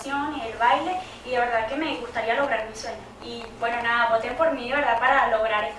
actuación y el baile, y de verdad que me gustaría lograr mi sueño. Y bueno, nada, voten por mí de verdad para lograr